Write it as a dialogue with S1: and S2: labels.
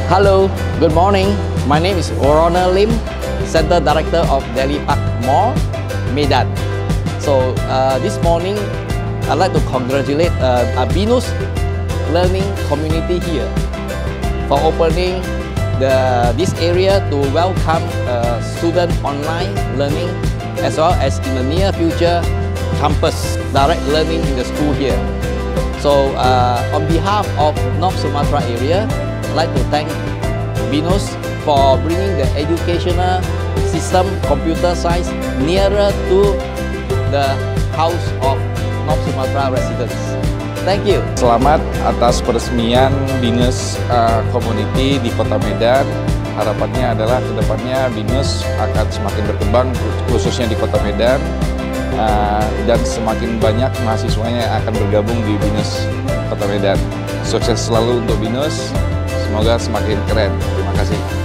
S1: Hello, good morning. My name is Orona Lim, Center Director of Delhi Park Mall, Medan. So this morning, I'd like to congratulate BINUS learning community here for opening this area to welcome student online learning, as well as in the near future campus direct learning in the school here. So on behalf of North Sumatra area, I'd like to thank BINUS for bringing the educational system computer science nearer to the house of North Sumatra residents. Thank you.
S2: Selamat atas peresmian BINUS Community di Kota Medan. Harapannya adalah kedepannya BINUS akan semakin berkembang, khususnya di Kota Medan, dan semakin banyak mahasiswanya yang akan bergabung di BINUS Kota Medan. Sukses selalu untuk BINUS, semoga semakin keren. Terima kasih.